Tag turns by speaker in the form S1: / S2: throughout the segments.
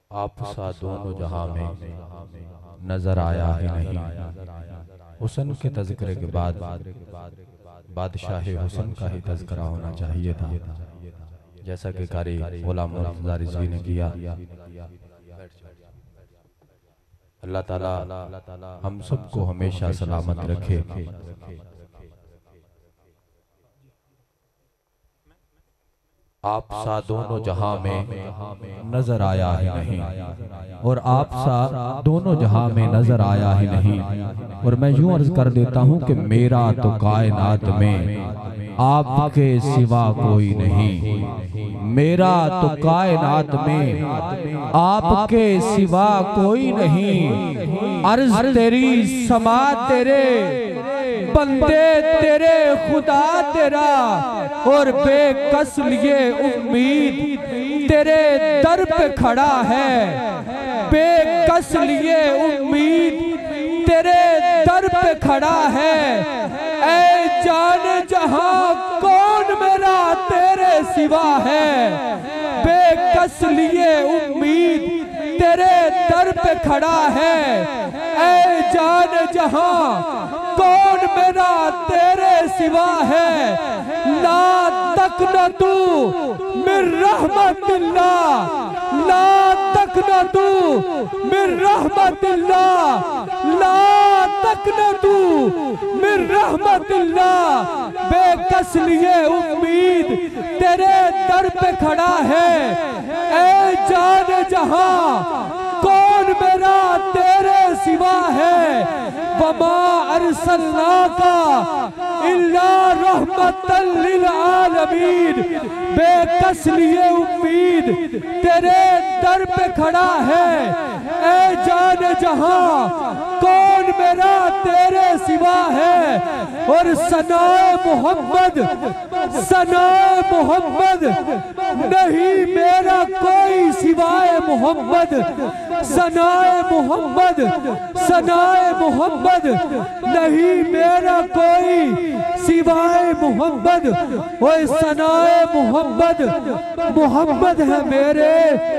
S1: आप सा दोनों जहां में नजर आया ही नहीं। हुस्न के तज़किरे के बाद बादशाह हुस्न का ही तज़किरा होना चाहिए था, जैसा कि कारी गुलाम मुर्तज़ा रिज़वी ने किया। अल्लाह ताला हम सबको हमेशा सलामत रखे। आप सा दोनों जहां में नजर आया ही नहीं, और आप सा दोनों जहां में नजर आया ही नहीं। और मैं यूं अर्ज कर देता हूं कि मेरा तो कायनात में आपके सिवा कोई नहीं। मेरा तो कायनात में आपके सिवा कोई नहीं। अर्ज तेरी समा तेरे, बंदे तेरे खुदा तेरा, और बेकस लिए उम्मीद तेरे दर पे खड़ा है। बेकस लिए उम्मीद तेरे दर पे खड़ा है। ऐ जान जहां कौन मेरा तेरे सिवा है। बेकस लिए उम्मीद तेरे दर पे खड़ा है। ऐ जान जहां कौन मेरा तेरे सिवा है। ला तकनतू मिन रहमतिल्लाह, ला तकनतू मिन रहमतिल्लाह, ला तकनतू मिन रहमतिल्लाह। बेकस लिए उम्मीद तेरे दर पे खड़ा है। ऐ जान जहां कौन मेरा तेरे सिवा है। वमा अरसलनाका इल्ला रहमतल लिल आलमीन। बेकस लिए उम्मीद तेरे दर पे खड़ा है। ऐ जान जहां कौन मेरा तेरे सिवा है। और सनाए मोहम्मद, सनाए मोहम्मद, नहीं मेरा कोई सिवाय मोहम्मद। सनाए मोहम्मद, सनाए मोहम्मद, नहीं मेरा कोई सिवाय मोहम्मद। ओए सनाए मोहम्मद, मोहम्मद है मेरे,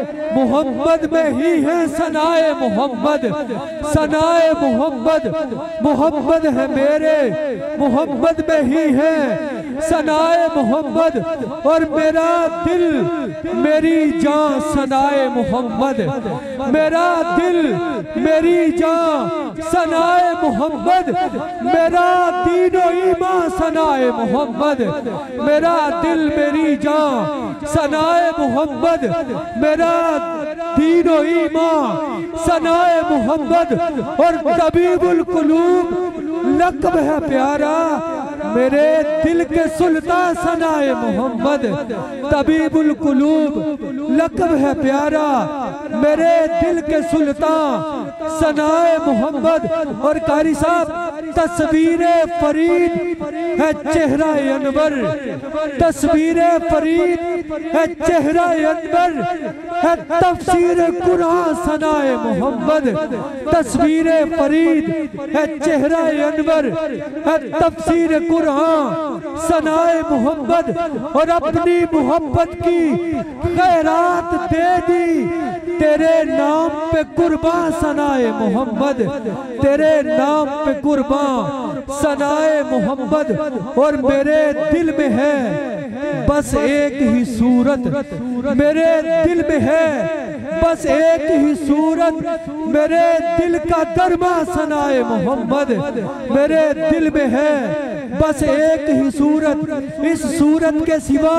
S1: मोहम्मद में ही है सनाए मोहम्मद। सनाए मोहम्मद, मोहम्मद है मेरे, मोहम्मद में ही है सनाए मोहम्मद। और मेरा दिल मेरी जान सनाए मोहम्मद, मेरा दिल मेरी जान सनाए मोहम्मद। मेरा दीनो ईमान सनाए मोहम्मद, मेरा दिल मेरी जान सनाए मोहम्मद। मेरा दीनो ईमान सनाए मोहम्मद। और तबीबुल कुलूब लक़ब है प्यारा, मेरे दिल के सुल्तान सनाए मोहम्मद। तबीबुल कुलूब लक़ब है प्यारा, मेरे दिल के सुल्तान सनाए मोहम्मद। और कारी साहब तस्वीरे फरीद है चेहरा अनवर, तस्वीरे फरीद है चेहरा अनवर, है तफसीर कुरान सनाए मोहम्मद। तस्वीरे फरीद है चेहरा अनवर, है तफसीर कुरान सनाए मोहम्मद। और अपनी मोहब्बत की खैरात दे दी तेरे नाम पे कुर्बान सनाए मोहम्मद, तेरे नाम पे कुर्बान सनाए मोहम्मद। और मेरे दिल में है बस एक ही सूरत, मेरे दिल में है बस एक ही सूरत, मेरे दिल का दरमा सनाए मोहम्मद। मेरे दिल में है बस एक ही सूरत, इस सूरत के सिवा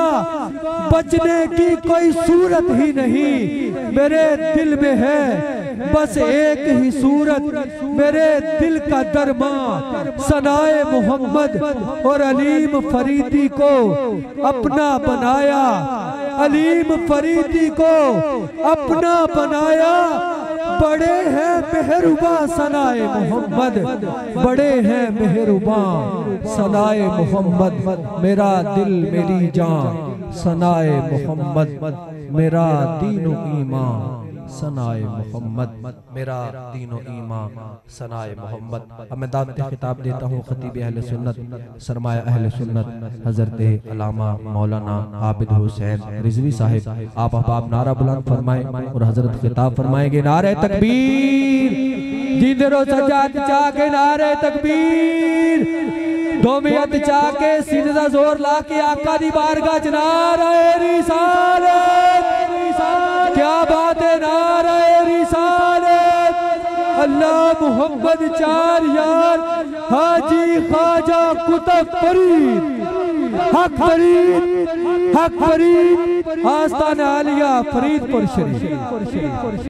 S1: बचने की कोई सूरत ही नहीं। मेरे दिल में है बस एक ही सूरत, मेरे दिल का दरमा सनाए मोहम्मद। और अलीम फरीदी को अपना बनाया, अलीम फरीदी को अपना बनाया। बड़े हैं मेहरुबा सनाए मोहम्मद, बड़े हैं मेहरुबा सनाए मोहम्मद। मेरा दिल मेरी जान सनाए मोहम्मद, मेरा दीन ईमान सनाए मोहम्मद, मेरा दीनो ईमान सनाए मोहम्मद। अब मैं दावत खिताब देता हूँ खतीब अहले सुन्नत सरमाया अहले सुन्नत हजरत अल्लामा मौलाना आबिद हुसैन रिजवी साहिब। आप अहबाब नारा बुलंद फरमाएं और हजरत खिताब फरमाएंगे। नारे तकबीर, जिंदरो सजाद चाके नारे तकबीर, दो मिनट चाके सीने दा जोर ला के आका दी बारगाह च नारे रिसालत, क्या बात है, नारे रिसालत। अल्लाह मोहम्मद चार यार हाजी ख्वाजा कुतुब फरीद हक फरीद, हक फरीद आस्तान आलिया फरीदपुर शरीफ।